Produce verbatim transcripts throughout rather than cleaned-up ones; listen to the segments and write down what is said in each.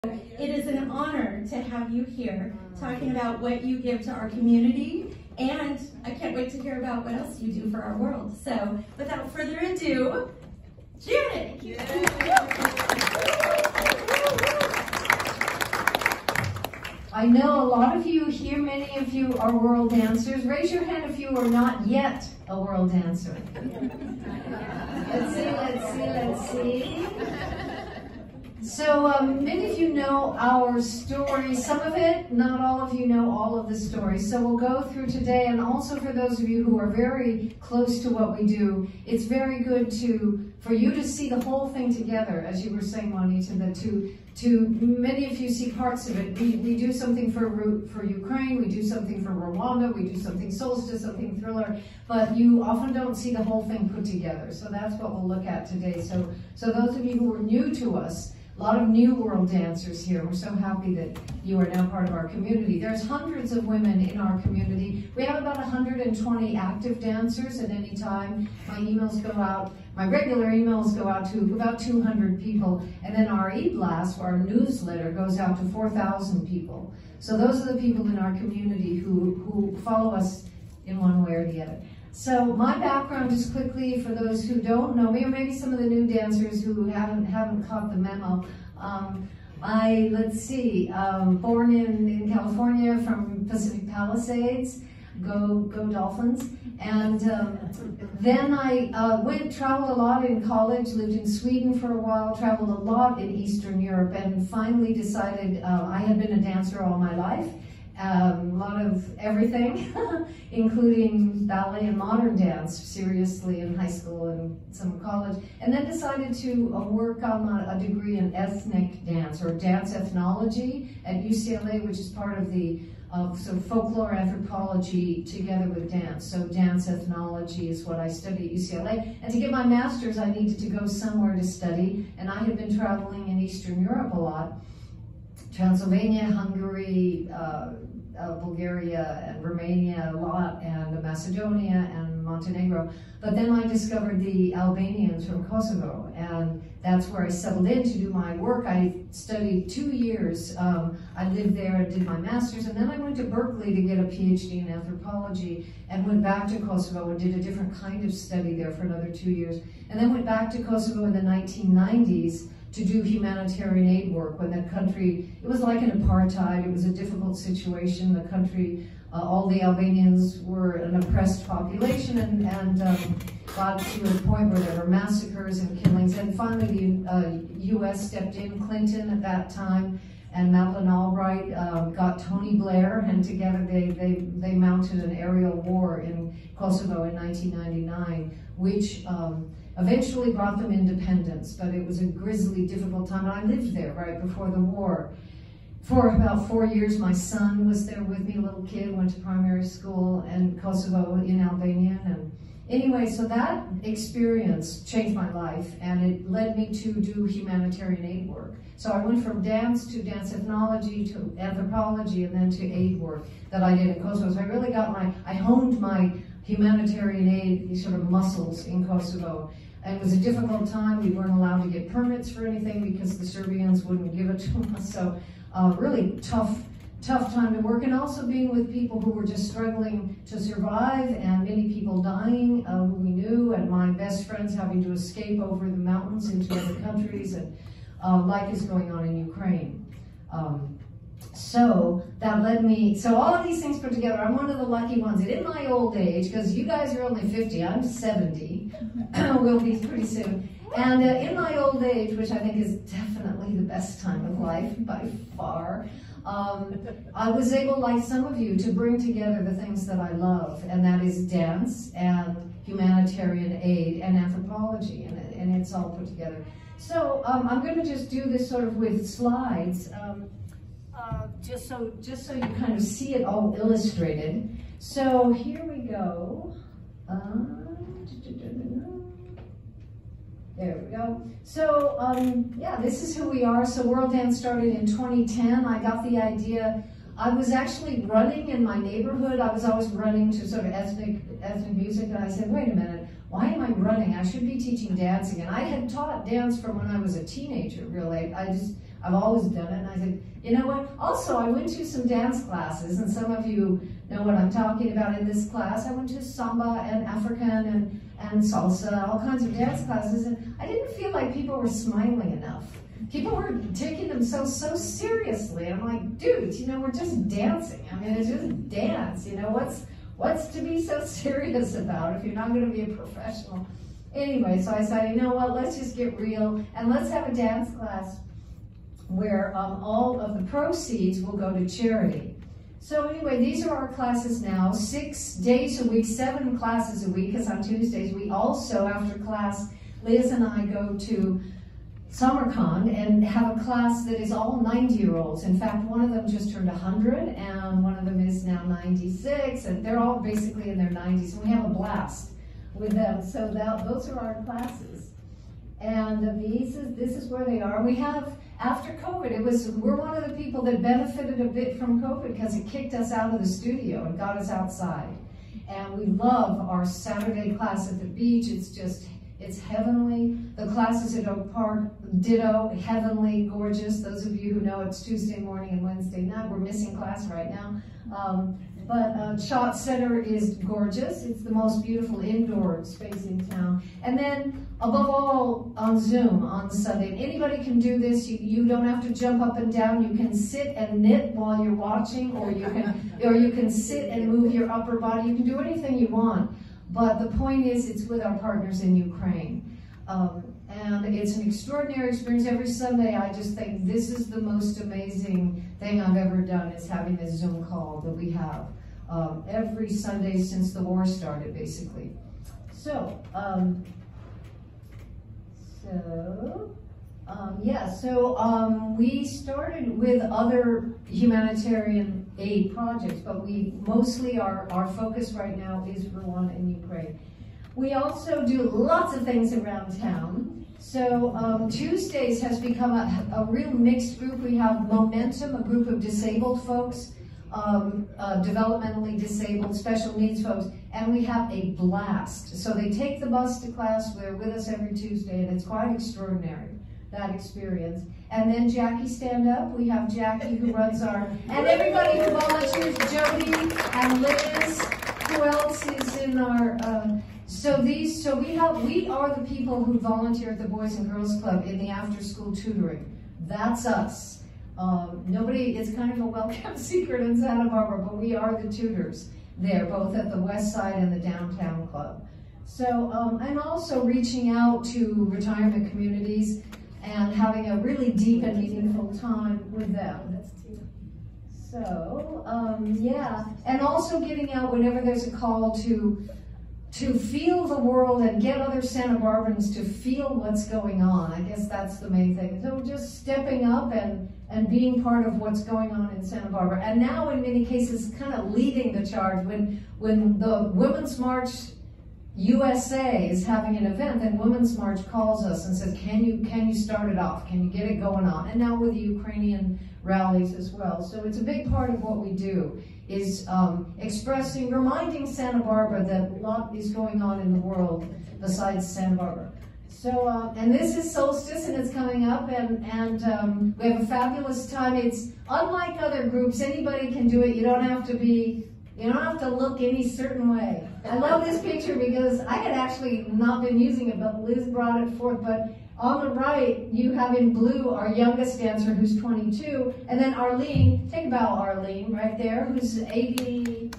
It is an honor to have you here talking about what you give to our community, and I can't wait to hear about what else you do for our world. So without further ado, Janet! I know a lot of you here, many of you are world dancers. Raise your hand if you are not yet a world dancer. Let's see, let's see, let's see. So um, many of you know our story, some of it, not all of you know all of the story. So we'll go through today, and also for those of you who are very close to what we do, it's very good to for you to see the whole thing together, as you were saying, Juanita, that to, to many of you see parts of it. We, we do something for, for Ukraine, we do something for Rwanda, we do something Solstice, something Thriller, but you often don't see the whole thing put together. So that's what we'll look at today. So, so those of you who are new to us, a lot of new world dancers here. We're so happy that you are now part of our community. There's hundreds of women in our community. We have about one hundred twenty active dancers at any time. My emails go out, my regular emails go out to about two hundred people. And then our e-blast, our newsletter, goes out to four thousand people. So those are the people in our community who, who follow us in one way or the other. So my background, just quickly, for those who don't know me, or maybe some of the new dancers who haven't haven't caught the memo. Um, I, let's see, um, born in, in California from Pacific Palisades, go go Dolphins, and um, then I uh, went, traveled a lot in college, lived in Sweden for a while, traveled a lot in Eastern Europe, and finally decided uh, I had been a dancer all my life. Um, a lot of everything, including ballet and modern dance, seriously, in high school and some college, and then decided to uh, work on a, a degree in ethnic dance, or dance ethnology at U C L A, which is part of the uh, so folklore anthropology together with dance. So dance ethnology is what I study at U C L A, and to get my master's I needed to go somewhere to study, and I had been traveling in Eastern Europe a lot. Transylvania, Hungary, uh, uh, Bulgaria, and Romania a lot, and Macedonia and Montenegro. But then I discovered the Albanians from Kosovo, and that's where I settled in to do my work. I studied two years. Um, I lived there and did my master's, and then I went to Berkeley to get a PhD in anthropology, and went back to Kosovo and did a different kind of study there for another two years. And then went back to Kosovo in the nineteen nineties to do humanitarian aid work when the country, it was like an apartheid, it was a difficult situation. The country, uh, all the Albanians were an oppressed population, and, and um, got to a point where there were massacres and killings. And finally the uh, U S stepped in, Clinton at that time, and Madeleine Albright uh, got Tony Blair, and together they, they, they mounted an aerial war in Kosovo in nineteen ninety-nine, which um, eventually brought them independence, but it was a grisly, difficult time. And I lived there right before the war. For about four years, my son was there with me, a little kid, went to primary school in Kosovo in Albania. And anyway, so that experience changed my life, and it led me to do humanitarian aid work. So I went from dance to dance ethnology to anthropology, and then to aid work that I did in Kosovo. So I really got my, I honed my humanitarian aid, these sort of muscles in Kosovo. And it was a difficult time. We weren't allowed to get permits for anything because the Serbians wouldn't give it to us. So uh, really tough, tough time to work, and also being with people who were just struggling to survive, and many people dying uh, who we knew, and my best friends having to escape over the mountains into other countries, and uh, like is going on in Ukraine. Um, So that led me, so all of these things put together, I'm one of the lucky ones that in my old age, because you guys are only fifty, I'm seventy, we'll be pretty soon, and uh, in my old age, which I think is definitely the best time of life by far, um, I was able, like some of you, to bring together the things that I love, and that is dance and humanitarian aid and anthropology, and, and it's all put together. So um, I'm going to just do this sort of with slides. Um, Uh, just so just so you kind of see it all illustrated. So here we go. Uh, there we go. So um, yeah, this is who we are. So World Dance started in twenty ten. I got the idea. I was actually running in my neighborhood. I was always running to sort of ethnic ethnic music, and I said, wait a minute, why am I running? I should be teaching dancing. And I had taught dance from when I was a teenager, really. I just I've always done it. And I said, you know what? Also, I went to some dance classes, and some of you know what I'm talking about in this class. I went to samba and African and, and salsa, all kinds of dance classes, and I didn't feel like people were smiling enough. People were taking themselves so seriously. I'm like, dudes, you know, we're just dancing. I mean, it's just dance. You know, what's what's to be so serious about if you're not going to be a professional? Anyway, so I said, you know what, let's just get real, and let's have a dance class where um, all of the proceeds will go to charity. So anyway, these are our classes now, six days a week, seven classes a week, because on Tuesdays we also, after class, Liz and I go to SummerCon and have a class that is all ninety-year-olds. In fact, one of them just turned one hundred, and one of them is now ninety-six, and they're all basically in their nineties, and we have a blast with them. So that, those are our classes. And these is, this is where they are. We have, after COVID, it was, we're one of the people that benefited a bit from COVID because it kicked us out of the studio and got us outside. And we love our Saturday class at the beach. It's just, it's heavenly. The classes at Oak Park, ditto, heavenly, gorgeous. Those of you who know it's Tuesday morning and Wednesday night. We're missing class right now. Um, but uh, Schott Center is gorgeous. It's the most beautiful indoor space in town. And then, above all, on Zoom on Sunday. Anybody can do this. You, you don't have to jump up and down. You can sit and knit while you're watching, or you can, or you can sit and move your upper body. You can do anything you want. But the point is, it's with our partners in Ukraine. Um, and it's an extraordinary experience. Every Sunday, I just think this is the most amazing thing I've ever done, is having this Zoom call that we have um, every Sunday since the war started, basically. So, um, so um, yeah, so um, we started with other humanitarian aid projects, but we mostly, our, our focus right now is Rwanda and Ukraine. We also do lots of things around town. So um, Tuesdays has become a, a real mixed group. We have Momentum, a group of disabled folks, um, uh, developmentally disabled, special needs folks, and we have a blast. So they take the bus to class, they're with us every Tuesday, and it's quite extraordinary, that experience. And then Jackie Stand Up, we have Jackie who runs our, and everybody who volunteers, Jody and Liz, who else is in our, uh, so these, so we have, we are the people who volunteer at the Boys and Girls Club in the after school tutoring. That's us. Um, nobody, it's kind of a well-kept secret in Santa Barbara, but we are the tutors there, both at the West Side and the Downtown Club. So, um, and also reaching out to retirement communities and having a really deep and meaningful time with them. So, um, yeah, and also getting out whenever there's a call to to feel the world and get other Santa Barbara's to feel what's going on. I guess that's the main thing. So just stepping up and, and being part of what's going on in Santa Barbara. And now in many cases, kind of leading the charge. When, when the Women's March U S A is having an event, then Women's March calls us and says, can you, can you start it off? Can you get it going on? And now with the Ukrainian rallies as well. So it's a big part of what we do, is um, expressing, reminding Santa Barbara that a lot is going on in the world besides Santa Barbara. So, uh, and this is Solstice, and it's coming up, and, and um, we have a fabulous time. It's unlike other groups. Anybody can do it. You don't have to be, you don't have to look any certain way. I love this picture because I had actually not been using it, but Liz brought it forth. But on the right, you have in blue our youngest dancer, who's twenty-two, and then Arlene, take a bow, Arlene, right there, who's eighty-six.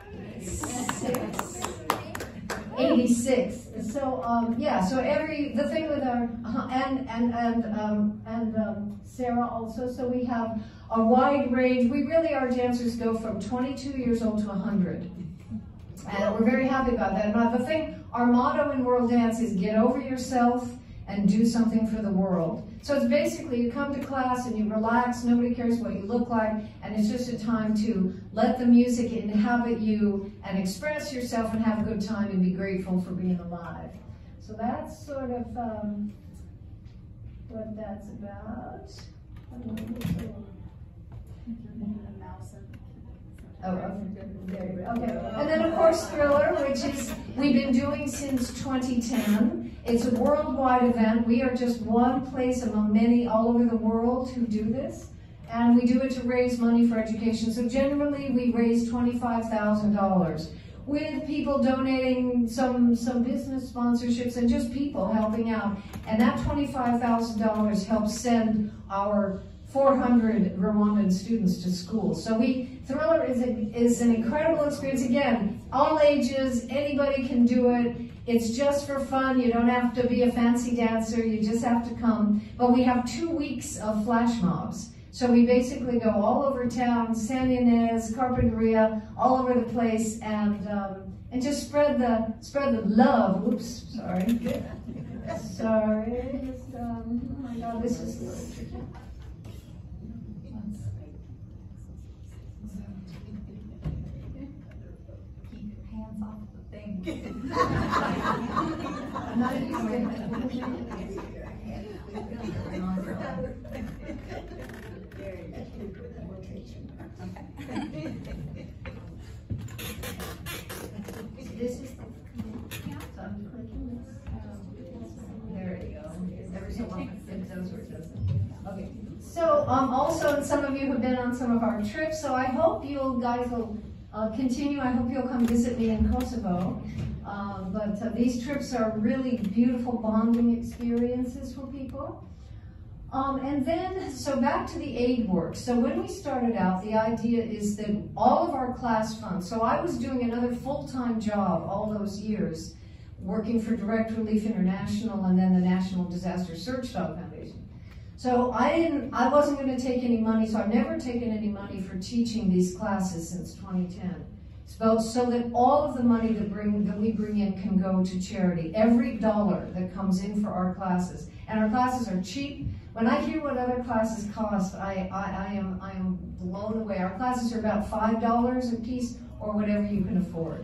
eighty-six. So um, yeah, so every the thing with our uh, and and and um, and um, Sarah also. So we have a wide range. We really, our dancers go from twenty-two years old to one hundred. And we're very happy about that. But the thing, our motto in World Dance is get over yourself and do something for the world. So it's basically you come to class and you relax, nobody cares what you look like, and it's just a time to let the music inhabit you and express yourself and have a good time and be grateful for being alive. So that's sort of um, what that's about. Oh, okay. Okay. And then of course Thriller, which is we've been doing since twenty ten, It's a worldwide event. We are just one place among many all over the world who do this. And we do it to raise money for education. So generally we raise twenty-five thousand dollars with people donating some, some business sponsorships and just people helping out. And that twenty-five thousand dollars helps send our four hundred Rwandan students to school. So we, Thriller is, a, is an incredible experience. Again, all ages, anybody can do it. It's just for fun. You don't have to be a fancy dancer. You just have to come. But we have two weeks of flash mobs. So we basically go all over town, San Ynez, Carpinteria, all over the place, and um, and just spread the spread the love. Oops, sorry, sorry. Just, um, oh my God, this is really tricky. Keep your hands off the thing. I'm not used to it. This is the, so I'm clicking this. There you go. Every so often it does or it doesn't. Okay. So um, also some of you have been on some of our trips, so I hope you guys will uh, continue. I hope you'll come visit me in Kosovo. Uh, but uh, these trips are really beautiful bonding experiences for people. Um, and then, so back to the aid work. So when we started out, the idea is that all of our class funds, so I was doing another full-time job all those years, working for Direct Relief International and then the National Disaster Search Dog Foundation. So I didn't, I wasn't going to take any money, so I've never taken any money for teaching these classes since twenty ten. So, so that all of the money that, bring, that we bring in can go to charity. Every dollar that comes in for our classes, and our classes are cheap. When I hear what other classes cost, I, I, I, am, I am blown away. Our classes are about five dollars a piece or whatever you can afford.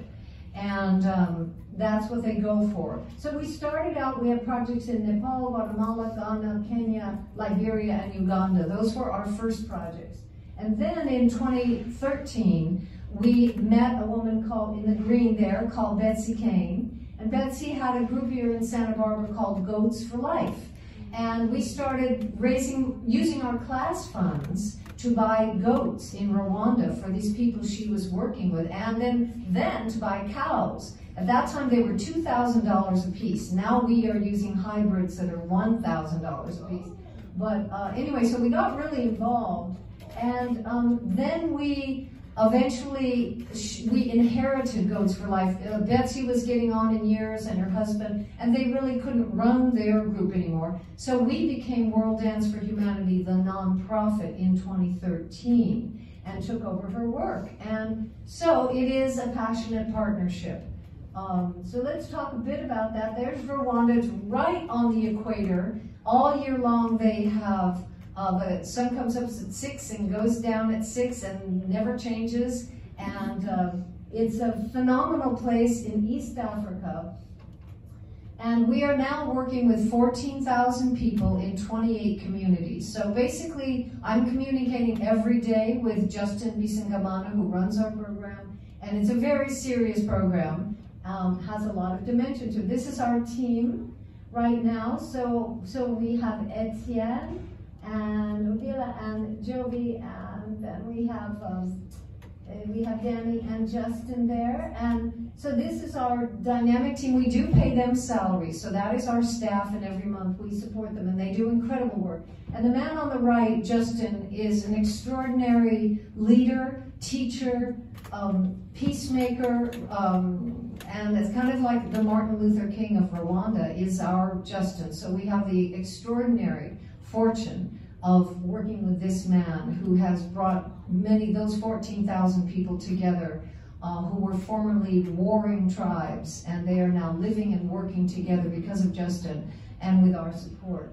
And um, that's what they go for. So we started out, we had projects in Nepal, Guatemala, Ghana, Kenya, Liberia, and Uganda. Those were our first projects. And then in twenty thirteen, we met a woman called, in the green there, called Betsy Kane. And Betsy had a group here in Santa Barbara called Goats for Life. And we started raising, using our class funds to buy goats in Rwanda for these people she was working with, and then, then to buy cows. At that time, they were two thousand dollars a piece. Now we are using hybrids that are one thousand dollars a piece. But uh, anyway, so we got really involved, and um, then we eventually, we inherited Goats for Life. Uh, Betsy was getting on in years, and her husband, and they really couldn't run their group anymore. So we became World Dance for Humanity, the nonprofit, in twenty thirteen, and took over her work. And so it is a passionate partnership. Um, so let's talk a bit about that. There's Rwanda. It's right on the equator. All year long they have Uh, the sun comes up at six and goes down at six and never changes. And uh, it's a phenomenal place in East Africa. And we are now working with fourteen thousand people in twenty-eight communities. So basically, I'm communicating every day with Justin Bisangamana, who runs our program. And it's a very serious program, um, has a lot of dimension to it. This is our team right now. So, so we have Etienne, and Odila and Jovi, and then we have um, we have Danny and Justin there. And so this is our dynamic team. We do pay them salaries, so that is our staff, and every month we support them, and they do incredible work. And the man on the right, Justin, is an extraordinary leader, teacher, um, peacemaker, um, and it's kind of like the Martin Luther King of Rwanda is our Justin. So we have the extraordinary fortune of working with this man who has brought many, those fourteen thousand people together uh, who were formerly warring tribes, and they are now living and working together because of Justin and with our support.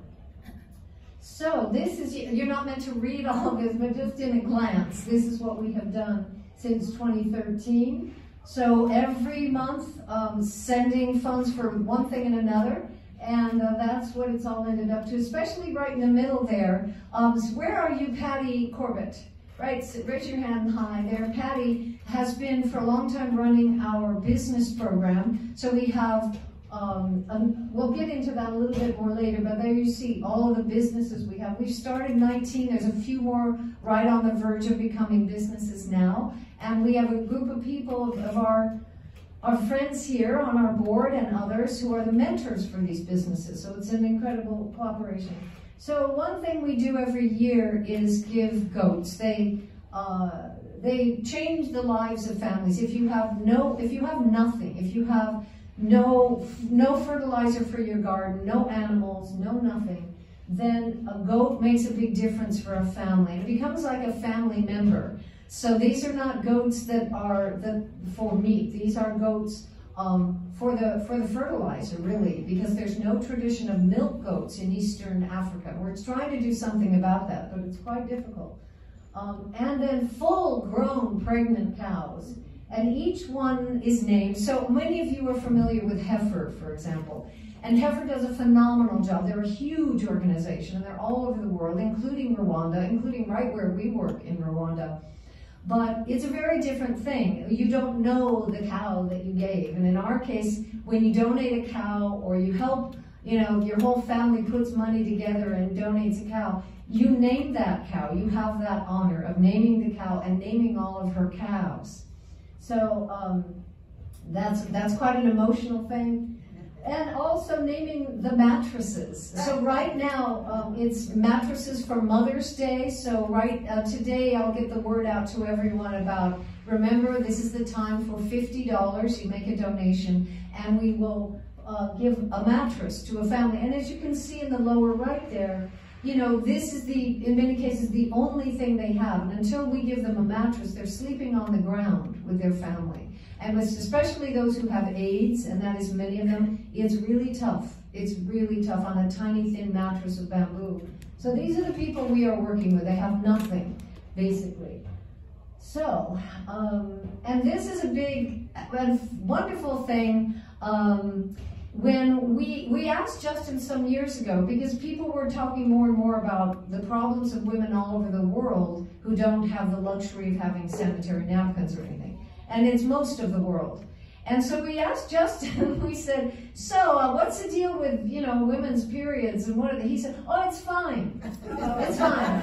So this is, you're not meant to read all of this, but just in a glance, this is what we have done since twenty thirteen. So every month, um, sending funds for one thing and another. And uh, that's what it's all ended up to, especially right in the middle there. Um, so where are you, Patty Corbett? Right, so raise your hand high there. Patty has been for a long time running our business program. So we have Um, um, we'll get into that a little bit more later, but there you see all of the businesses we have. We've started nineteen, there's a few more right on the verge of becoming businesses now. And we have a group of people, of, of our, our friends here on our board and others who are the mentors for these businesses. So it's an incredible cooperation. So one thing we do every year is give goats. They, uh, they change the lives of families. If you have no, if you have nothing, if you have no, no fertilizer for your garden, no animals, no nothing, then a goat makes a big difference for a family. It becomes like a family member. So these are not goats that are the, for meat. These are goats um, for the for the fertilizer, really, because there's no tradition of milk goats in Eastern Africa. We're trying to do something about that, but it's quite difficult. Um, and then full-grown pregnant cows. And each one is named. So many of you are familiar with heifer, for example. And heifer does a phenomenal job. They're a huge organization, and they're all over the world, including Rwanda, including right where we work in Rwanda. But it's a very different thing. You don't know the cow that you gave. And in our case, when you donate a cow or you help, you know, your whole family puts money together and donates a cow, you name that cow. You have that honor of naming the cow and naming all of her calves. So um, that's, that's quite an emotional thing. And also naming the mattresses. So right now, um, it's mattresses for Mother's Day. So right uh, today, I'll get the word out to everyone about, remember, this is the time for fifty dollars. You make a donation, and we will uh, give a mattress to a family. And as you can see in the lower right there, you know, this is the, in many cases, the only thing they have. And until we give them a mattress, they're sleeping on the ground with their family. And with especially those who have AIDS, and that is many of them, it's really tough. It's really tough on a tiny, thin mattress of bamboo. So these are the people we are working with. They have nothing, basically. So, um, and this is a big and wonderful thing. Um, when we, we asked Justin some years ago, because people were talking more and more about the problems of women all over the world who don't have the luxury of having sanitary napkins or anything. And it's most of the world. And so we asked Justin, we said, so uh, what's the deal with, you know, women's periods and what are they? He said, oh, it's fine. It's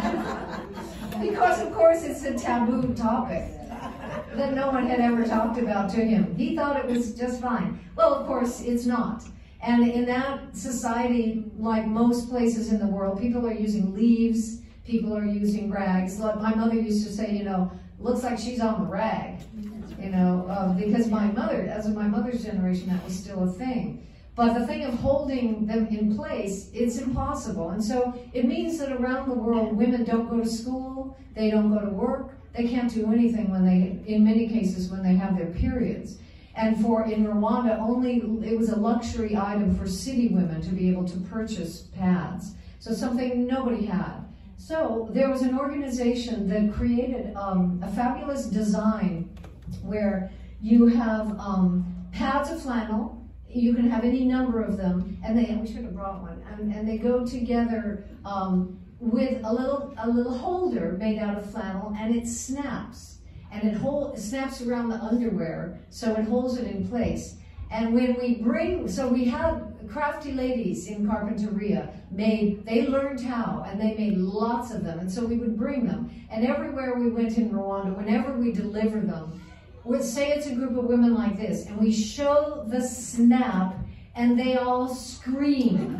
fine. Because, of course, it's a taboo topic that no one had ever talked about to him. He thought it was just fine. Well, of course, it's not. And in that society, like most places in the world, people are using leaves, people are using rags. Like my mother used to say, you know, looks like she's on the rag. You know, uh, because my mother, as of my mother's generation, that was still a thing. But the thing of holding them in place, it's impossible. And so it means that around the world, women don't go to school, they don't go to work, they can't do anything when they, in many cases, when they have their periods. And for, in Rwanda, only, it was a luxury item for city women to be able to purchase pads. So something nobody had. So there was an organization that created um, a fabulous design where you have um, pads of flannel. You can have any number of them, and they, and we should have brought one, and, and they go together um, with a little, a little holder made out of flannel, and it snaps, and it, hold, it snaps around the underwear, so it holds it in place. And when we bring, so we had crafty ladies in Carpinteria made, they learned how, and they made lots of them, and so we would bring them. And everywhere we went in Rwanda, whenever we delivered them, we'd say it's a group of women like this, and we show the snap, and they all scream.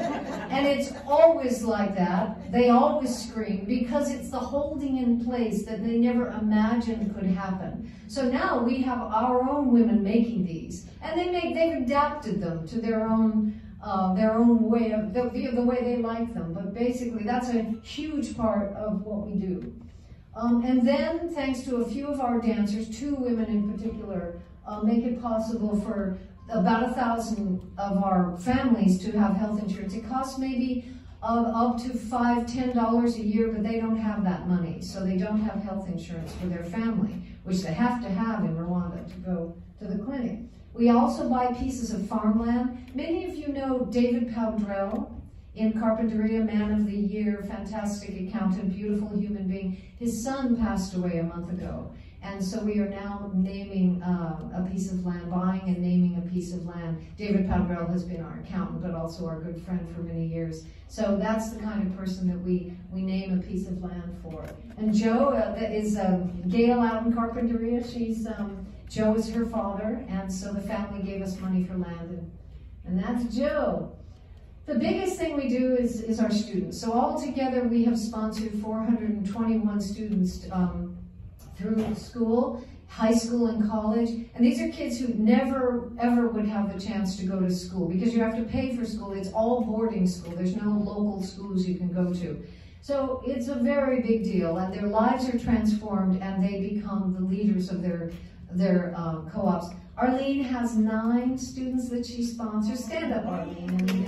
And it's always like that. They always scream because it's the holding in place that they never imagined could happen. So now we have our own women making these, and they make, they've adapted them to their own, uh, their own way of, the, the way they like them. But basically, that's a huge part of what we do. Um, and then, thanks to a few of our dancers, two women in particular, uh, make it possible for about a thousand of our families to have health insurance. It costs maybe uh, up to five, ten dollars a year, but they don't have that money, so they don't have health insurance for their family, which they have to have in Rwanda to go to the clinic. We also buy pieces of farmland. Many of you know David Powdrell in Carpinteria, Man of the Year, fantastic accountant, beautiful human being. His son passed away a month ago. And so we are now naming uh, a piece of land, buying and naming a piece of land. David Padbrell has been our accountant, but also our good friend for many years. So that's the kind of person that we, we name a piece of land for. And Joe uh, that is um, Gail out in Carpinteria. She's, um, Joe is her father, and so the family gave us money for land, and, and that's Joe. The biggest thing we do is, is our students. So all together we have sponsored four hundred twenty-one students um, through school, high school and college. And these are kids who never, ever would have the chance to go to school because you have to pay for school. It's all boarding school. There's no local schools you can go to. So it's a very big deal, and their lives are transformed, and they become the leaders of their, their uh, co-ops. Arlene has nine students that she sponsors. Stand up, Arlene.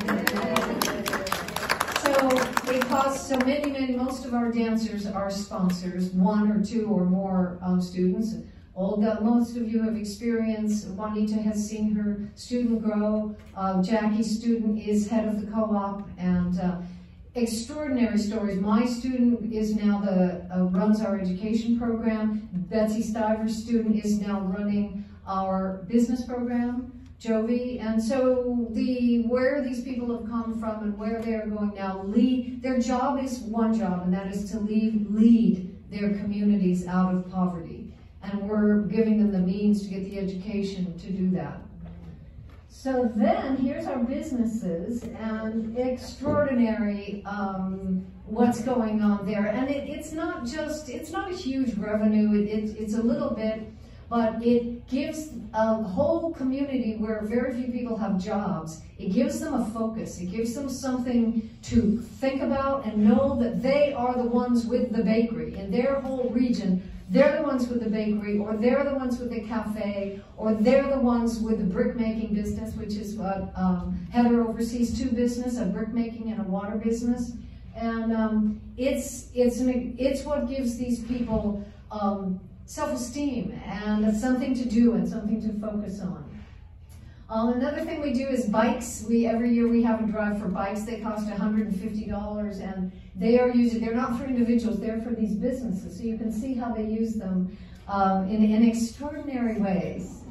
So it costs so many, many, most of our dancers are sponsors, one or two or more um, students. Olga, most of you have experienced, Juanita has seen her student grow. Uh, Jackie's student is head of the co-op, and uh, extraordinary stories. My student is now the, uh, runs our education program. Betsy Stiver's student is now running our business program, Jovi. And so the where these people have come from and where they are going now, lead, their job is one job, and that is to lead, lead their communities out of poverty. And we're giving them the means to get the education to do that. So then, here's our businesses, and extraordinary um, what's going on there. And it, it's not just, it's not a huge revenue, it, it, it's a little bit, but it gives a whole community where very few people have jobs, it gives them a focus, it gives them something to think about and know that they are the ones with the bakery in their whole region. They're the ones with the bakery, or they're the ones with the cafe, or they're the ones with the brick-making business, which is what um, Heather oversees, two business, a brick-making and a water business. And um, it's, it's, an, it's what gives these people um, self-esteem and something to do and something to focus on. Um, another thing we do is bikes. We every year we have a drive for bikes. They cost one hundred fifty dollars, and they are used. They're not for individuals. They're for these businesses. So you can see how they use them um, in, in extraordinary ways.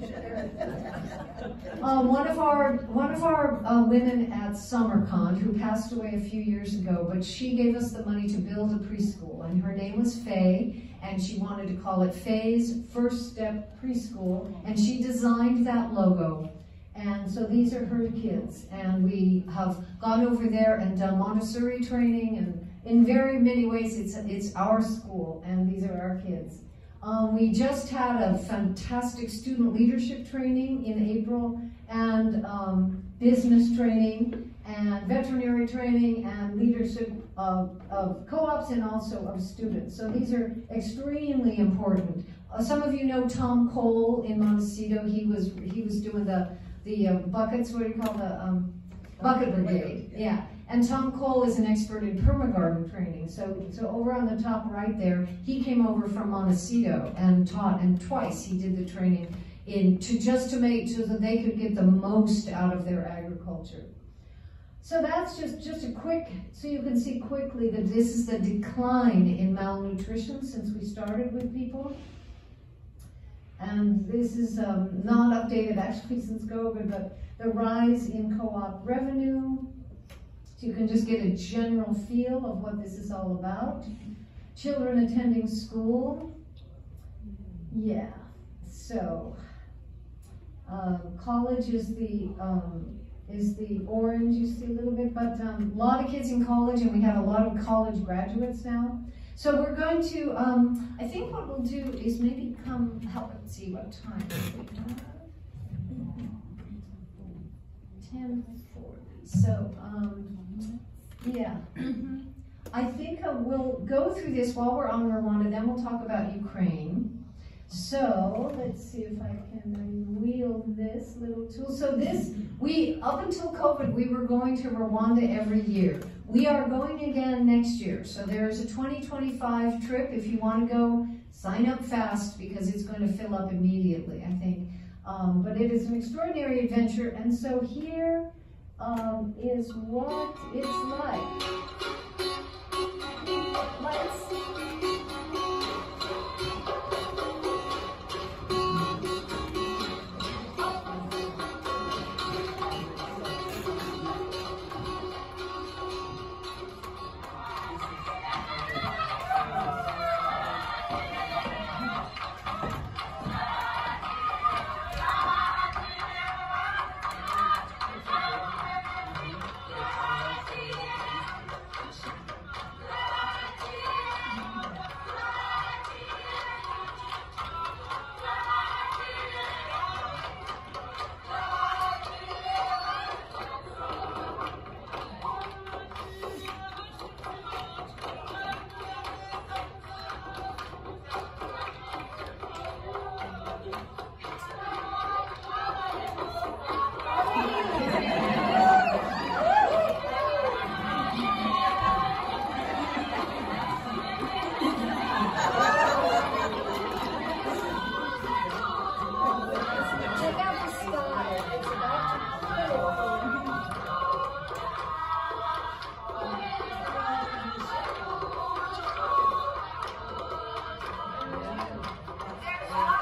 um, one of our one of our uh, women at SummerCon, who passed away a few years ago, but she gave us the money to build a preschool, and her name was Faye. And she wanted to call it Faye's First Step Preschool, and she designed that logo. And so these are her kids, and we have gone over there and done Montessori training, and in very many ways it's, it's our school, and these are our kids. Um, we just had a fantastic student leadership training in April, and um, business training, and veterinary training, and leadership of, of co-ops and also of students. So these are extremely important. Uh, some of you know Tom Cole in Montecito. He was he was doing the the uh, buckets. What do you call the um, bucket brigade? Yeah. And Tom Cole is an expert in permagarden training. So so over on the top right there, he came over from Montecito and taught, and twice he did the training in to just to make so that they could get the most out of their agriculture. So that's just, just a quick, so you can see quickly that this is the decline in malnutrition since we started with people. And this is um, not updated actually since COVID, but the rise in co-op revenue. So you can just get a general feel of what this is all about. Children attending school. Yeah, so uh, college is the, um, is the orange, you see a little bit, but um, a lot of kids in college, and we have a lot of college graduates now. So we're going to, um, I think what we'll do is maybe come, help, let's see what time we have. ten forty, so um, yeah. I think uh, we'll go through this while we're on Rwanda, then we'll talk about Ukraine. So let's see if I can wield this little tool. So this, we, up until COVID, we were going to Rwanda every year. We are going again next year. So there's a twenty twenty-five trip. If you want to go, sign up fast because it's going to fill up immediately, I think. Um, but it is an extraordinary adventure. And so here um, is what it's like. Let's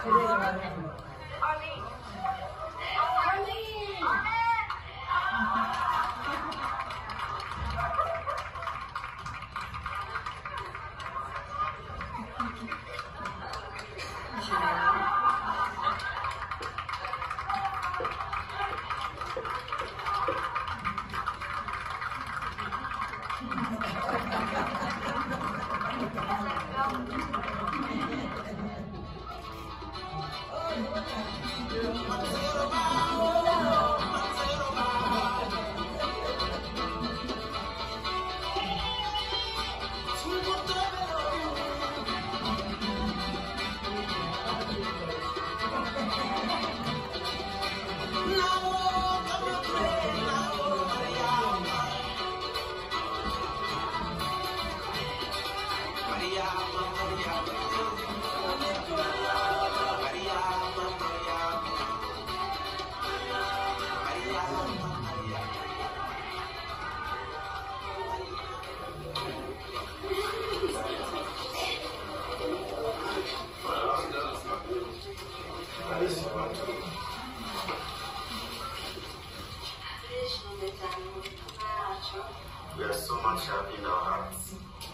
We are so much happy in our hearts.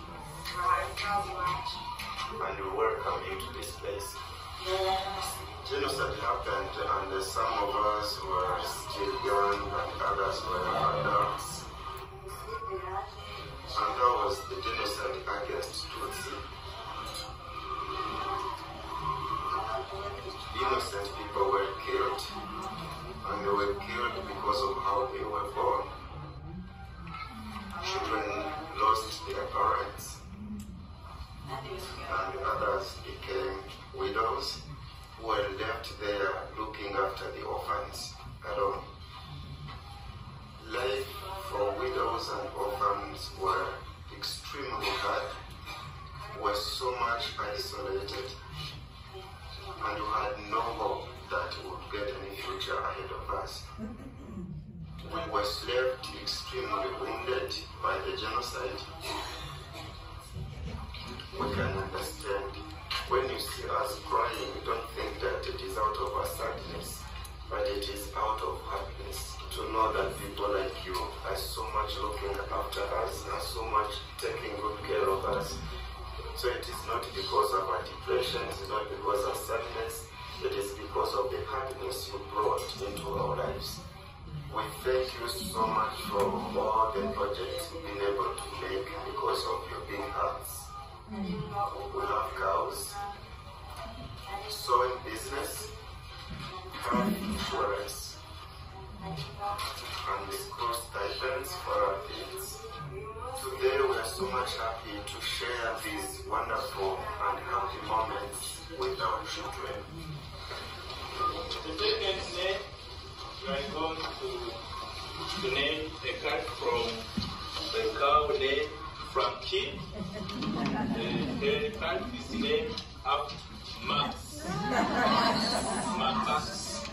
And we welcome you to this place. Genocide happened, and some of us were still young, and others were adults. And that was the genocide against Tutsi. Innocent people were killed, and they were killed because of how they were born. Children lost their parents, and others became widows who were left there looking after the orphans alone. Life for widows and orphans were extremely hard, were so much isolated, and we had no hope that we would get any future ahead of us. We were left extremely wounded by the genocide. We can understand. When you see us crying, you don't think that it is out of our sadness, but it is out of happiness to know that people like you are so much looking after us, are so much taking good care of us. So it is not because of our depression, it is not because of sadness, it is because of the happiness you brought into our lives. We thank you so much for all the projects you've been able to make because of your big hearts. We have cows, sewing business, health insurance, and the school stipends for our kids. Today we are so much happy to share these wonderful and happy moments with our children. Today, we are going to, to name a cat from the cow named Frankie. The cat is named after Max. Max.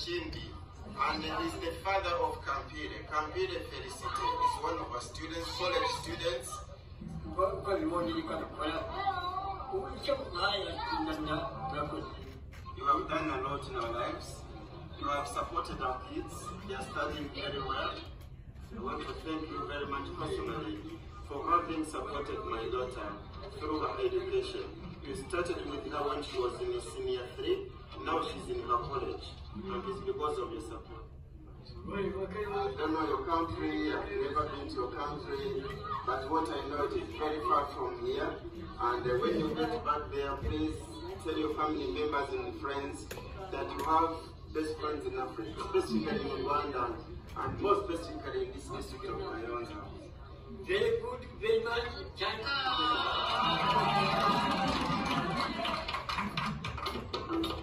Chindi, and he's the father of Kampire. Kampire Felicite is one of our students, college students. You have done a lot in our lives. You have supported our kids. They are studying very well. I want to thank you very much personally for having supported my daughter through her education. You started with her when she was in senior three. Now she's in her college. And it's because of your support. I don't know your country, I've never been to your country, but what I know it is very far from here. And uh, when you get back there, please tell your family members and friends that you have best friends in Africa, specifically in Rwanda, and more specifically in this district of Kayonza. Very good, very much. Thank you.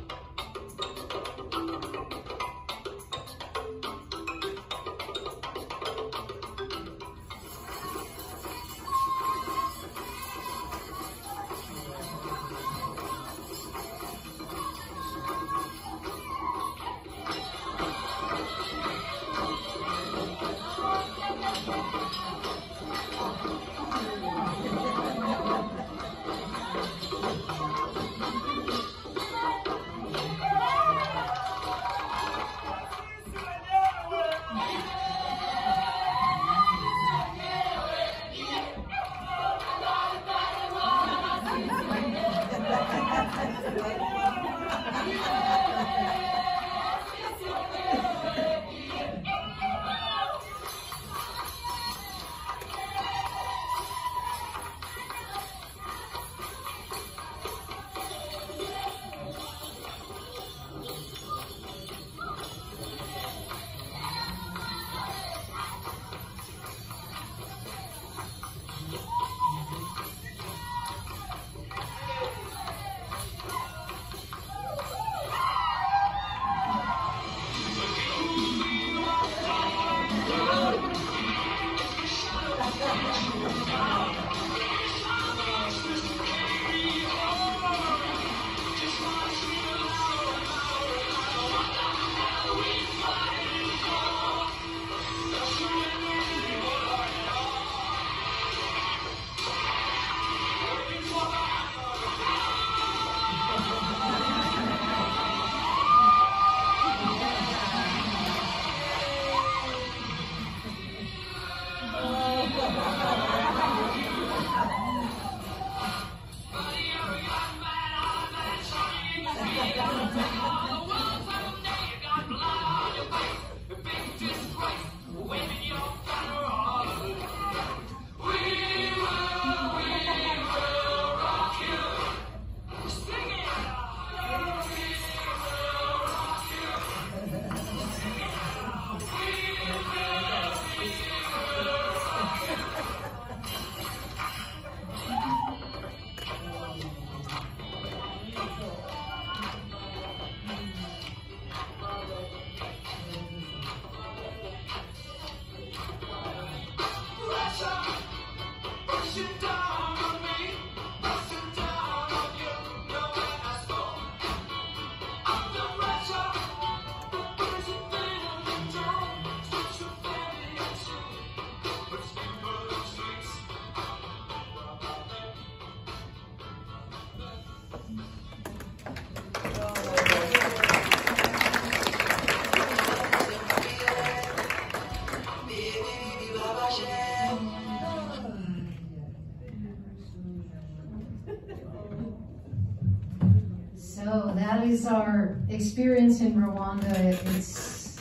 So that is our experience in Rwanda. It's,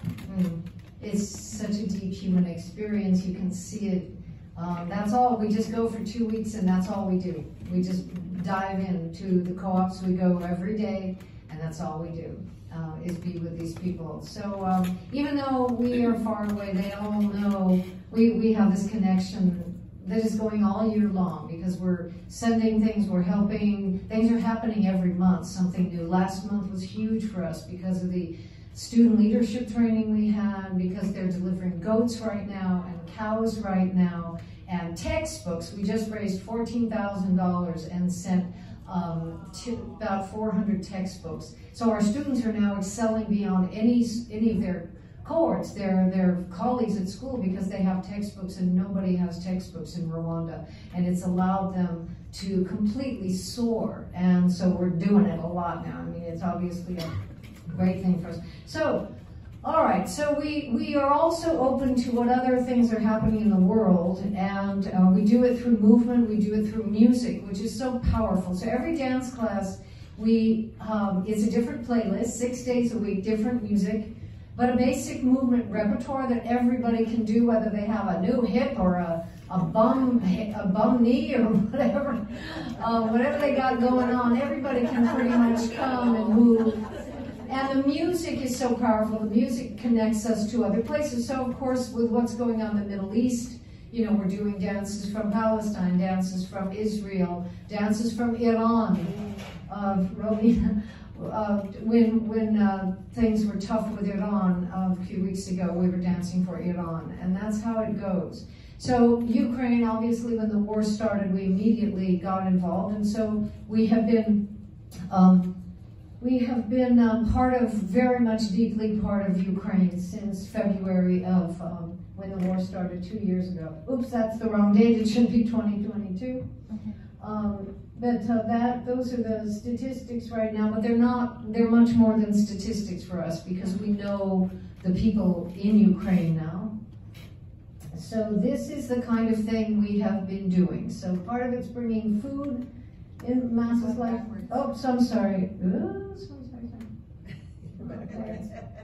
mm, it's such a deep human experience. You can see it. Um, that's all. We just go for two weeks and that's all we do. We just dive into the co-ops. We go every day and that's all we do, uh, is be with these people. So um, even though we are far away, they all know we, we have this connection that is going all year long because we're sending things, we're helping, things are happening every month, something new. Last month was huge for us because of the student leadership training we had, because they're delivering goats right now and cows right now, and textbooks. We just raised fourteen thousand dollars and sent um, to about four hundred textbooks. So our students are now excelling beyond any any of their cohorts, their their colleagues at school, because they have textbooks, and nobody has textbooks in Rwanda, and it's allowed them to completely soar. And so we're doing it a lot now. I mean, it's obviously a great thing for us. So, all right, so we, we are also open to what other things are happening in the world, and uh, we do it through movement, we do it through music, which is so powerful. So every dance class, we um, it's a different playlist, six days a week, different music, but a basic movement repertoire that everybody can do, whether they have a new hip or a, a bum a bum knee or whatever, uh, whatever they got going on, everybody can pretty much come and move. And the music is so powerful. The music connects us to other places. So, of course, with what's going on in the Middle East, you know, we're doing dances from Palestine, dances from Israel, dances from Iran. Uh, Romina, uh, when when uh, things were tough with Iran uh, a few weeks ago, we were dancing for Iran, and that's how it goes. So Ukraine, obviously, when the war started, we immediately got involved, and so we have been. Um, We have been um, part of, very much deeply part of Ukraine since February of um, when the war started two years ago. Oops, that's the wrong date. It should be twenty twenty-two. Okay. Um, but uh, that those are the statistics right now. But they're not. They're much more than statistics for us, because we know the people in Ukraine now. So this is the kind of thing we have been doing. So part of it's bringing food in masses like, oh, so I'm sorry. Ooh, sorry, sorry, sorry.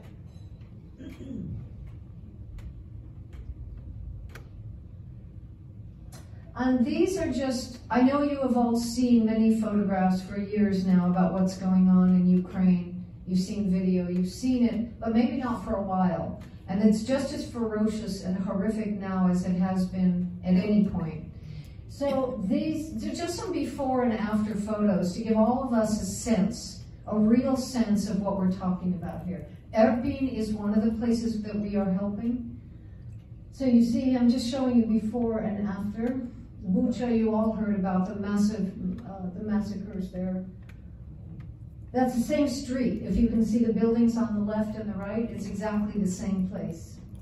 And these are just, I know you have all seen many photographs for years now about what's going on in Ukraine. You've seen video, you've seen it, but maybe not for a while. And it's just as ferocious and horrific now as it has been at any point. So these, they're just some before and after photos to give all of us a sense, a real sense of what we're talking about here. Erbil is one of the places that we are helping. So you see, I'm just showing you before and after. Bucha, you all heard about the massive, uh, the massacres there. That's the same street. If you can see the buildings on the left and the right, it's exactly the same place.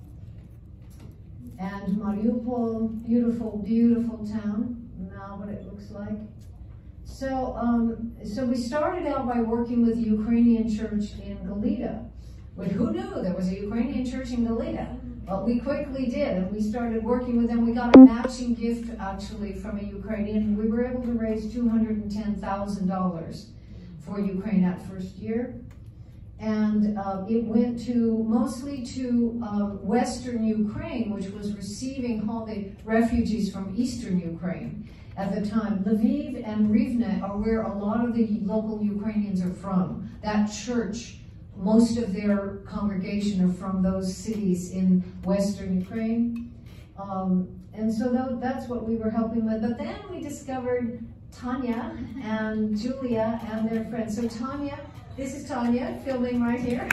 And Mariupol, beautiful, beautiful town, now what it looks like. So, um, so we started out by working with the Ukrainian church in Galita. But who knew there was a Ukrainian church in Galita? But we quickly did, and we started working with them. We got a matching gift, actually, from a Ukrainian. We were able to raise two hundred ten thousand dollars for Ukraine that first year. And uh, it went to mostly to um, Western Ukraine, which was receiving all the refugees from Eastern Ukraine at the time. Lviv and Reineck are where a lot of the local Ukrainians are from. That church, most of their congregation are from those cities in Western Ukraine. Um, and so that, that's what we were helping with. But then we discovered Tanya and Julia and their friends. So Tanya, this is Tanya filming right here.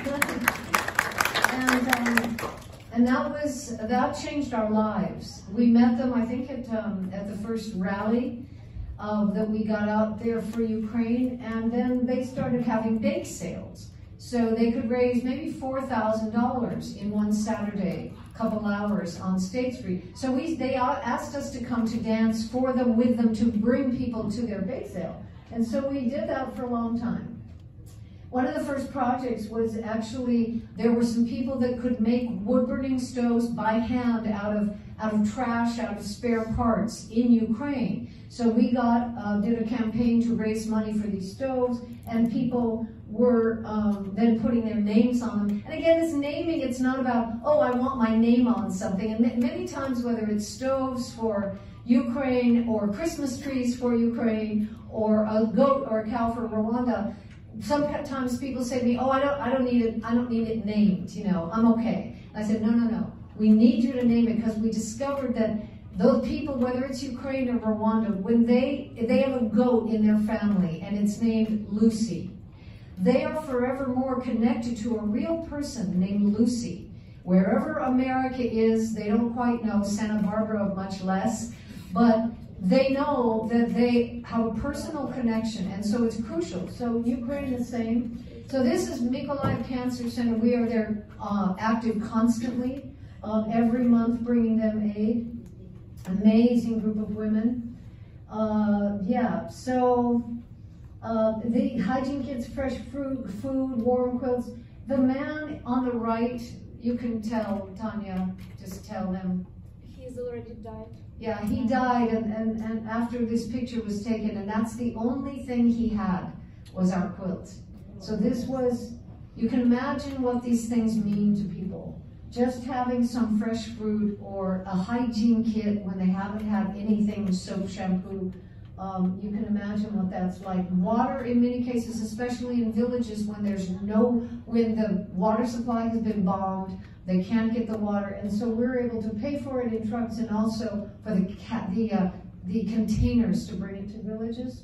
and um, and that was, that changed our lives. We met them, I think, at, um, at the first rally uh, that we got out there for Ukraine. And then they started having bake sales. So they could raise maybe four thousand dollars in one Saturday, couple hours on State Street. So we, they asked us to come to dance for them, with them, to bring people to their bake sale. And so we did that for a long time. One of the first projects was actually, there were some people that could make wood-burning stoves by hand out of, out of trash, out of spare parts in Ukraine. So we got, uh, did a campaign to raise money for these stoves, and people were um, then putting their names on them. And again, this naming, it's not about, oh, I want my name on something. And many times, whether it's stoves for Ukraine, or Christmas trees for Ukraine, or a goat or a cow for Rwanda, sometimes people say to me, oh, I don't, I don't need it, I don't need it named, you know, I'm okay. I said, no, no, no, we need you to name it, because we discovered that those people, whether it's Ukraine or Rwanda, when they, they have a goat in their family, and it's named Lucy, they are forevermore connected to a real person named Lucy. Wherever America is, they don't quite know, Santa Barbara much less, but they know that they have a personal connection, and so it's crucial. So Ukraine the same. So this is Mykolaiv Cancer Center. We are there uh, active constantly, um, every month bringing them aid. Amazing group of women. Uh, yeah, so uh, the hygiene kits, fresh fruit, food, warm quilts. The man on the right, you can tell, Tanya, just tell them. He's already died. Yeah, he died, and, and, and after this picture was taken, and that's the only thing he had was our quilt. So this was, you can imagine what these things mean to people. Just having some fresh fruit or a hygiene kit when they haven't had anything, soap, shampoo, um, you can imagine what that's like. Water in many cases, especially in villages when there's no, when the water supply has been bombed, they can't get the water, and so we're able to pay for it in trucks and also for the, the, uh, the containers to bring it to villages.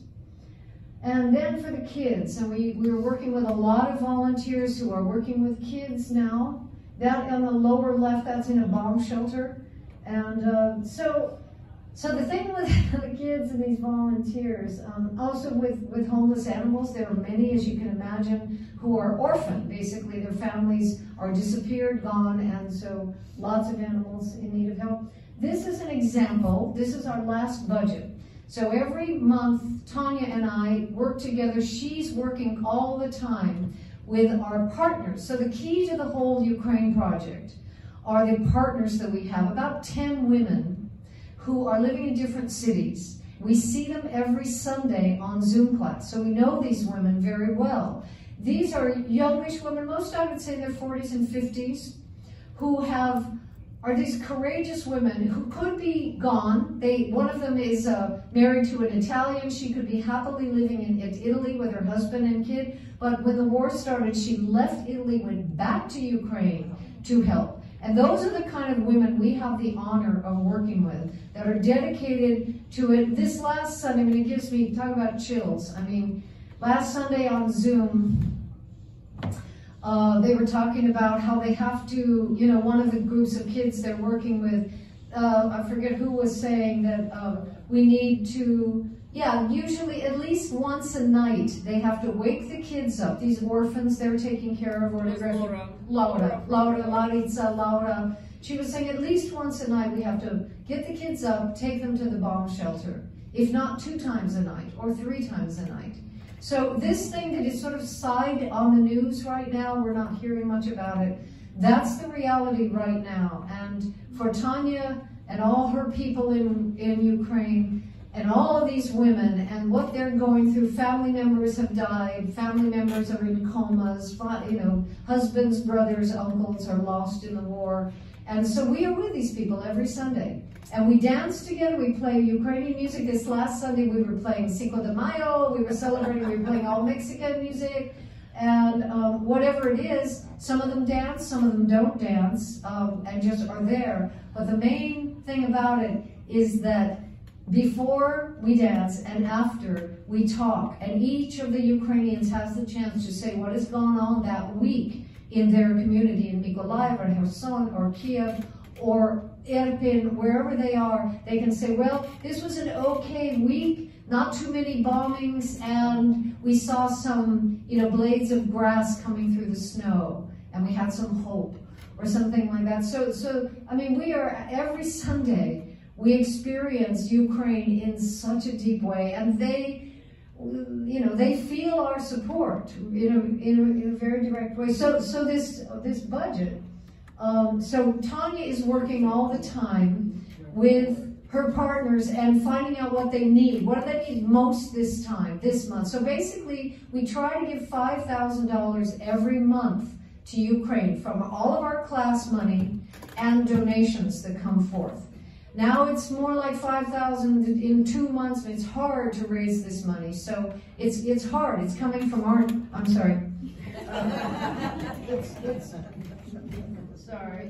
And then for the kids, and we, we were working with a lot of volunteers who are working with kids now. That on the lower left, that's in a bomb shelter. And uh, so, so the thing with the kids and these volunteers, um, also with, with homeless animals, there are many, as you can imagine, who are orphaned. Basically, their families are disappeared, gone, and so lots of animals in need of help. This is an example. This is our last budget. So every month, Tanya and I work together. She's working all the time with our partners. So the key to the whole Ukraine project are the partners that we have, about ten women who are living in different cities. We see them every Sunday on Zoom class, so we know these women very well. These are youngish women, most I would say in their forties and fifties, who have are these courageous women who could be gone. They, one of them is uh, married to an Italian. She could be happily living in, in Italy with her husband and kid. But when the war started, she left Italy, went back to Ukraine to help. And those are the kind of women we have the honor of working with that are dedicated to it. This last Sunday, I mean, it gives me, talk about chills. I mean, last Sunday on Zoom, Uh, they were talking about how they have to, you know, one of the groups of kids they're working with, uh, I forget who was saying that uh, we need to, yeah, usually at least once a night, they have to wake the kids up, these orphans they're taking care of, or Laura, Laura, Laura, Laritza, Laura. She was saying at least once a night we have to get the kids up, take them to the bomb shelter, if not two times a night or three times a night. So this thing that is sort of side on the news right now, we're not hearing much about it. That's the reality right now. And for Tanya and all her people in, in Ukraine and all of these women and what they're going through, family members have died, family members are in comas, you know, husbands, brothers, uncles are lost in the war. And so we are with these people every Sunday. And we dance together, we play Ukrainian music. This last Sunday we were playing Cinco de Mayo, we were celebrating, we were playing all Mexican music. And um, whatever it is, some of them dance, some of them don't dance, um, and just are there. But the main thing about it is that before we dance and after we talk, and each of the Ukrainians has the chance to say what has gone on that week in their community in Mykolaiv or Kherson or Kiev or Irpin, wherever they are. They can say, well, this was an okay week, not too many bombings, and we saw some, you know, blades of grass coming through the snow, and we had some hope, or something like that. So, so I mean, we are, every Sunday, we experience Ukraine in such a deep way, and they, you know, they feel our support in a, in a, in a very direct way. So, so this, this budget, um, so Tanya is working all the time with her partners and finding out what they need. What do they need most this time, this month? So basically, we try to give five thousand dollars every month to Ukraine from all of our class money and donations that come forth. Now it's more like five thousand in two months, but it's hard to raise this money. So it's it's hard. It's coming from our, I'm sorry. Uh, it's, it's, sorry.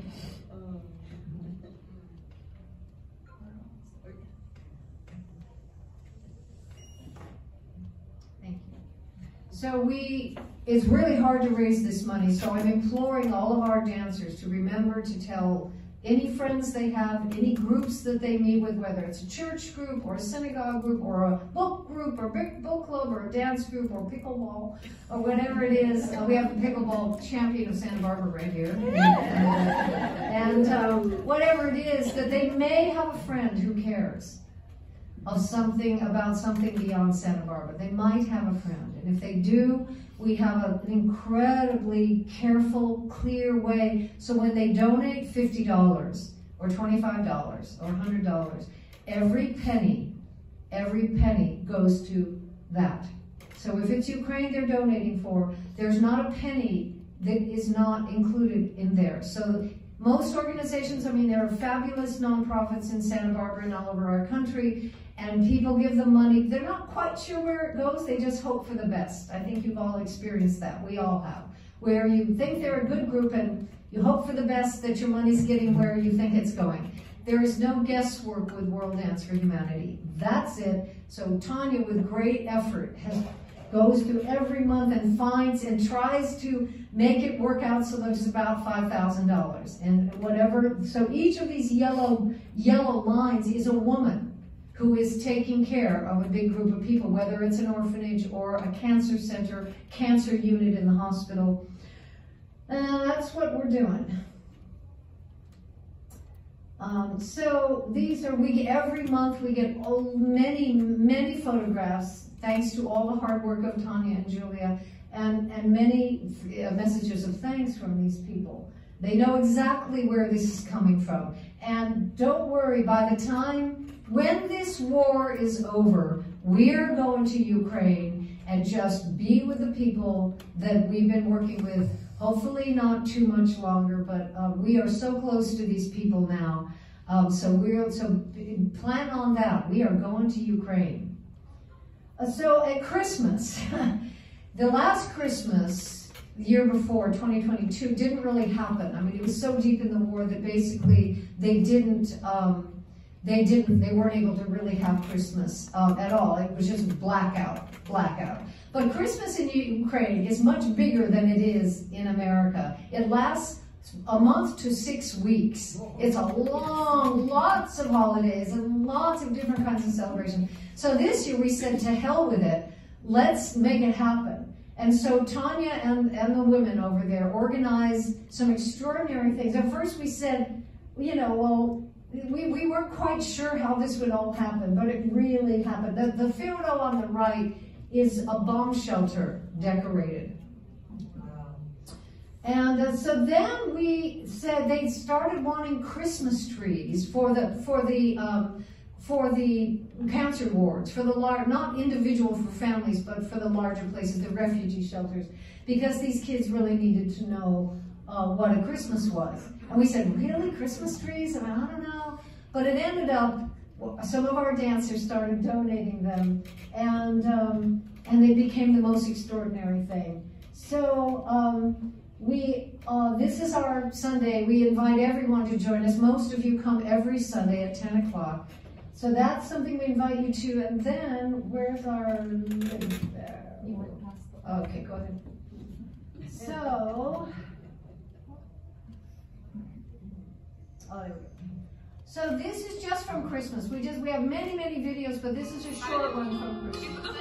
Thank you. So we, it's really hard to raise this money. So I'm imploring all of our dancers to remember to tell any friends they have, any groups that they meet with, whether it's a church group or a synagogue group or a book group or a book club or a dance group or pickleball or whatever it is. Uh, we have a pickleball champion of Santa Barbara right here. And um, whatever it is, that they may have a friend who cares of something, about something beyond Santa Barbara. They might have a friend. And if they do, we have a, an incredibly careful, clear way. So when they donate fifty dollars or twenty-five dollars or one hundred dollars, every penny, every penny goes to that. So if it's Ukraine they're donating for, there's not a penny that is not included in there. So most organizations, I mean, there are fabulous nonprofits in Santa Barbara and all over our country, and people give them money. They're not quite sure where it goes. They just hope for the best. I think you've all experienced that. We all have. Where you think they're a good group and you hope for the best, that your money's getting where you think it's going. There is no guesswork with World Dance for Humanity. That's it. So Tanya, with great effort, has goes through every month and finds and tries to make it work out so that it's about five thousand dollars. And whatever, so each of these yellow, yellow lines is a woman who is taking care of a big group of people, whether it's an orphanage or a cancer center, cancer unit in the hospital. And that's what we're doing. Um, so these are, we every month we get oh, many, many photographs, thanks to all the hard work of Tanya and Julia, and, and many uh, messages of thanks from these people. They know exactly where this is coming from. And don't worry, by the time, when this war is over, we're going to Ukraine and just be with the people that we've been working with, hopefully not too much longer, but uh, we are so close to these people now. Um, so we're, so plan on that. We are going to Ukraine. Uh, so at Christmas, the last Christmas, the year before, twenty twenty-two, didn't really happen. I mean, it was so deep in the war that basically they didn't, um, they didn't, they weren't able to really have Christmas um, at all. It was just blackout, blackout. But Christmas in Ukraine is much bigger than it is in America. It lasts a month to six weeks. It's a long, lots of holidays and lots of different kinds of celebrations. So this year we said, to hell with it, let's make it happen. And so Tanya and, and the women over there organized some extraordinary things. At first we said, you know, well, we, we weren't quite sure how this would all happen, but it really happened. The, the photo on the right is a bomb shelter decorated. And uh, so then we said they started wanting Christmas trees for the for the um, for the cancer wards, for the large, not individual for families, but for the larger places, the refugee shelters, because these kids really needed to know uh, what a Christmas was. And we said, really, Christmas trees? I mean, I don't know. But it ended up, some of our dancers started donating them, and um, and they became the most extraordinary thing. So um, we, uh, this is our Sunday. We invite everyone to join us. Most of you come every Sunday at ten o'clock. So that's something we invite you to. And then, where's our, there. Okay, go ahead. So, oh, there we go. So this is just from Christmas. We just we have many, many videos, but this is a short one from Christmas.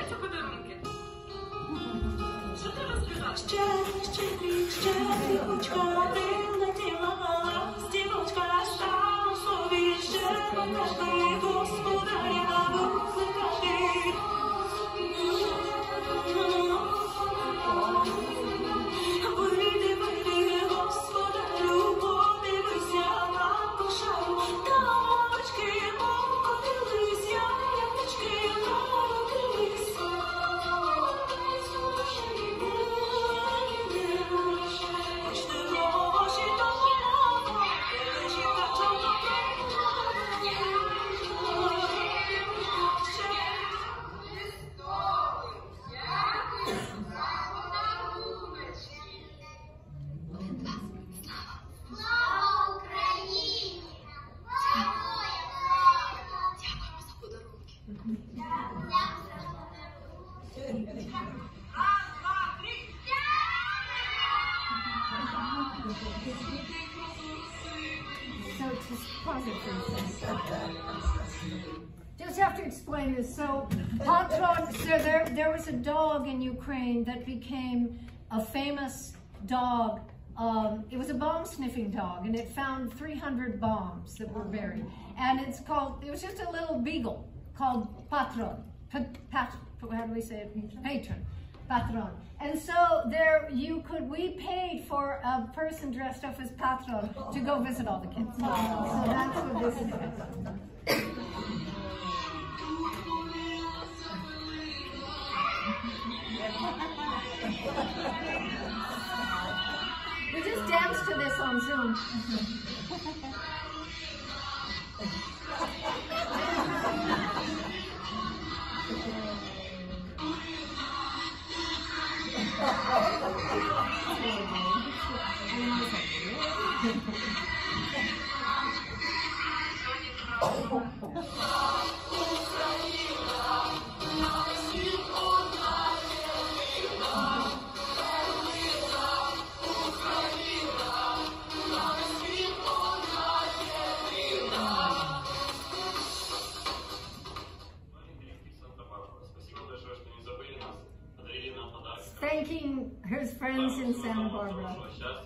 So just pause it for a second. Just have to explain this. So, Patron, so there, there was a dog in Ukraine that became a famous dog. Um, it was a bomb sniffing dog, and it found three hundred bombs that were buried. And it's called, it was just a little beagle called Patron. Pat, pat, how do we say it? Patron. Patron. And so there you could, we paid for a person dressed up as Patron to go visit all the kids. So that's what this is. We just danced to this on Zoom. Thanking his friends in Santa Barbara.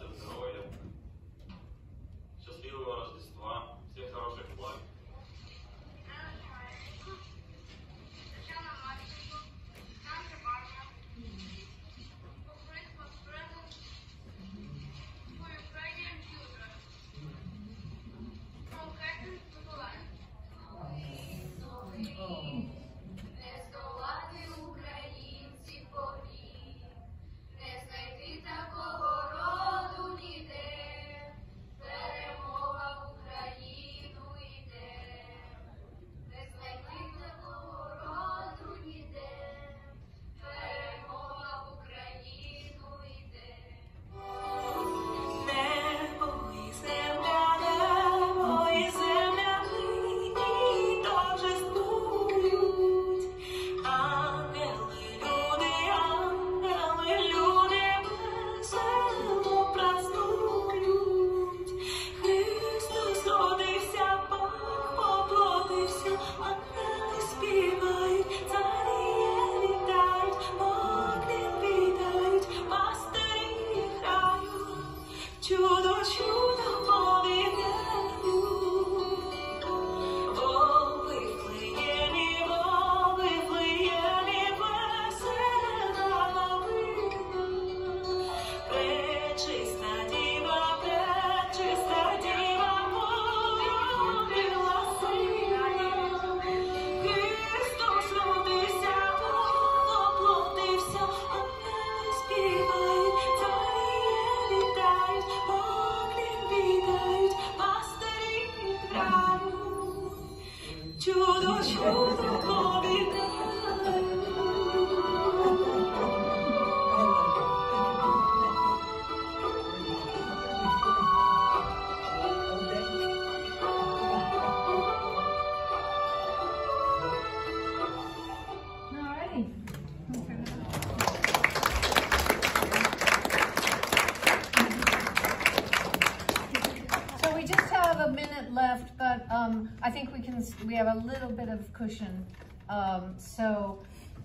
I think we can, we have a little bit of cushion. Um, so,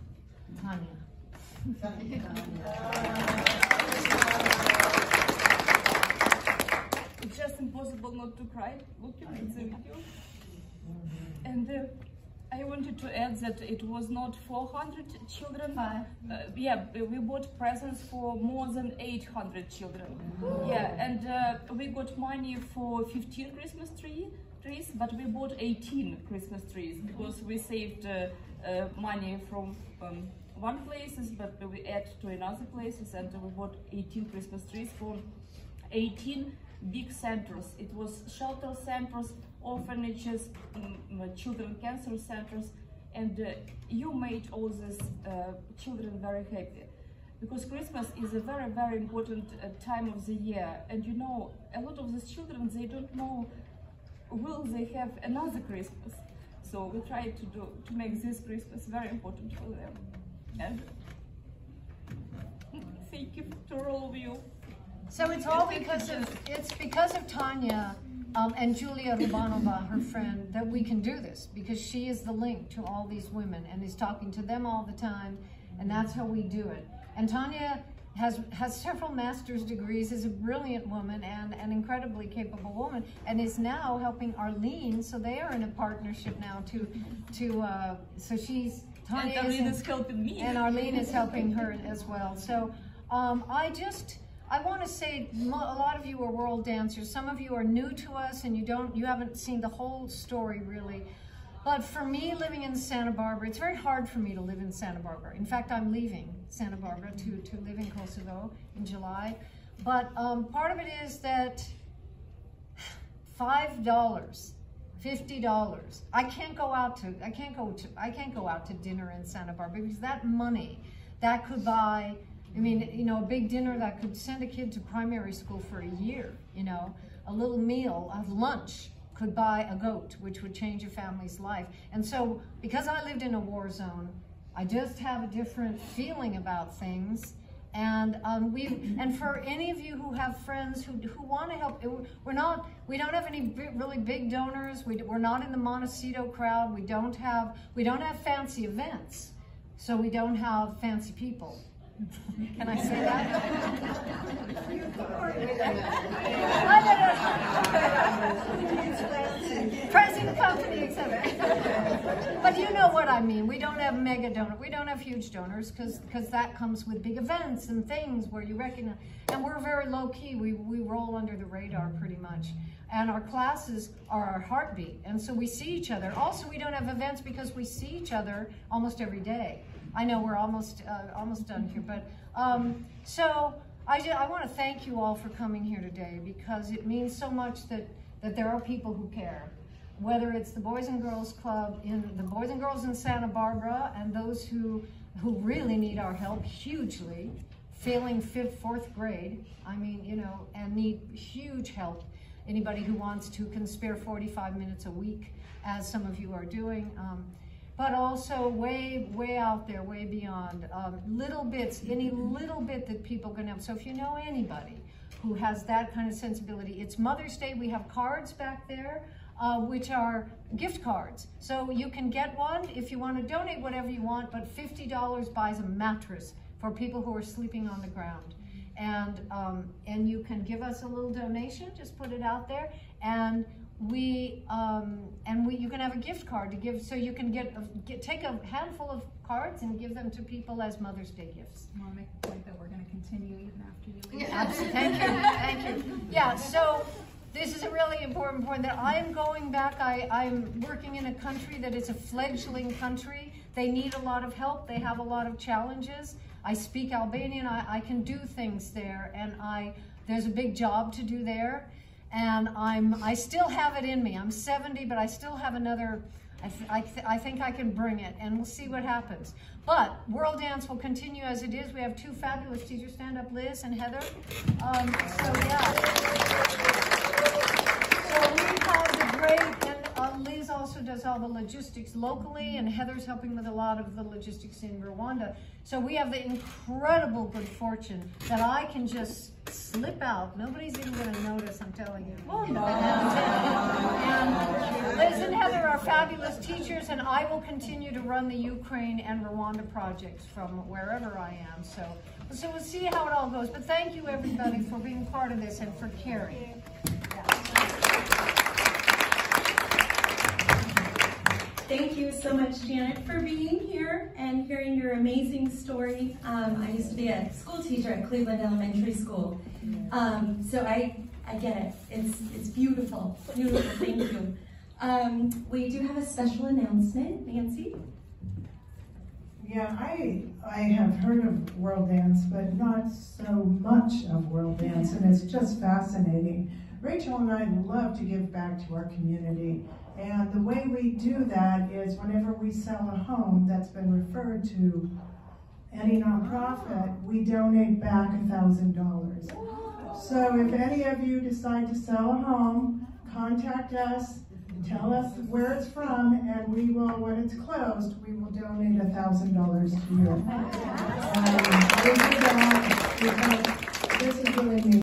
Tanya. It's just impossible not to cry looking at the video. And uh, I wanted to add that it was not four hundred children. Five. Uh, yeah, we bought presents for more than eight hundred children. Ooh. Yeah, and uh, we got money for fifteen Christmas tree. trees, but we bought eighteen Christmas trees because we saved uh, uh, money from um, one places, but we add to another places, and we bought eighteen Christmas trees for eighteen big centers. It was shelter centers, orphanages, um, children cancer centers, and uh, you made all these uh, children very happy. Because Christmas is a very, very important uh, time of the year, and you know, a lot of these children, they don't know will they have another Christmas. So we try to do to make this Christmas very important for them. And thank you to all of you. So it's all because of, it's because of Tanya um, and Julia Rubanova, her friend, that we can do this, because she is the link to all these women and is talking to them all the time, and that's how we do it. And Tanya has has several master's degrees, is a brilliant woman and an incredibly capable woman, and is now helping Arlene, so they are in a partnership now to, to uh, so she's, Tanya and Arlene is, is helping me. And Arlene is helping her as well. So um, I just, I want to say, a lot of you are world dancers. Some of you are new to us and you don't, you haven't seen the whole story really. But for me, living in Santa Barbara, it's very hard for me to live in Santa Barbara. In fact, I'm leaving Santa Barbara to, to live in Kosovo in July. But um, part of it is that five dollars, fifty dollars, I can't go out to, I can't go to, I can't go out to dinner in Santa Barbara, because that money, that could buy, I mean, you know, a big dinner that could send a kid to primary school for a year, you know, a little meal of lunch could buy a goat, which would change a family's life. And so, because I lived in a war zone, I just have a different feeling about things. And um, we, and for any of you who have friends who who want to help, we're not, we don't have any big, really big donors. We, we're not in the Montecito crowd. We don't have, we don't have fancy events, so we don't have fancy people. Can I say that? Present company, et cetera. But you know what I mean. We don't have mega donors. We don't have huge donors, because because that comes with big events and things where you recognize. And we're very low key. We we roll under the radar pretty much. And our classes are our heartbeat. And so we see each other. Also, we don't have events because we see each other almost every day. I know we're almost uh, almost done here, but um, so I, just, I want to thank you all for coming here today, because it means so much that, that there are people who care. Whether it's the Boys and Girls Club, in the Boys and Girls in Santa Barbara, and those who, who really need our help hugely, failing fifth, fourth grade, I mean, you know, and need huge help. Anybody who wants to can spare forty-five minutes a week, as some of you are doing. Um, but also way, way out there, way beyond. Um, little bits, any little bit that people can help. So if you know anybody who has that kind of sensibility, it's Mother's Day. We have cards back there, uh, which are gift cards. So you can get one if you want to donate whatever you want, but fifty dollars buys a mattress for people who are sleeping on the ground. And, um, and you can give us a little donation, just put it out there. And we um, and we you can have a gift card to give, so you can get, a, get take a handful of cards and give them to people as Mother's Day gifts. I want to make the point that we're going to continue even after you leave. Yeah, thank you, thank you. Yeah, so this is a really important point that I am going back. I, I'm working in a country that is a fledgling country. They need a lot of help. They have a lot of challenges. I speak Albanian. I, I can do things there, and I there's a big job to do there. And I'm, I still have it in me. I'm seventy, but I still have another, I, th I, th I think I can bring it, and we'll see what happens. But World Dance will continue as it is. We have two fabulous teachers. Stand up, Liz and Heather. Um, so yeah. So we have the great, and uh, Liz also does all the logistics locally, and Heather's helping with a lot of the logistics in Rwanda. So we have the incredible good fortune that I can just slip out. Nobody's even going to notice, I'm telling you. Oh, no. And Liz and Heather are fabulous teachers, and I will continue to run the Ukraine and Rwanda projects from wherever I am. So, so we'll see how it all goes. But thank you, everybody, for being part of this and for caring. Thank you so much, Janet, for being here and hearing your amazing story. Um, I used to be a school teacher at Cleveland Elementary School, um, so I, I get it. It's, it's beautiful, beautiful, thank you. Um, we do have a special announcement, Nancy. Yeah, I, I have heard of World Dance, but not so much of World Dance, and it's just fascinating. Rachel and I love to give back to our community. And the way we do that is whenever we sell a home that's been referred to any nonprofit, we donate back a thousand dollars. So if any of you decide to sell a home, contact us, tell us where it's from, and we will, when it's closed, we will donate a thousand dollars to you. Um, we do that because this is really neat.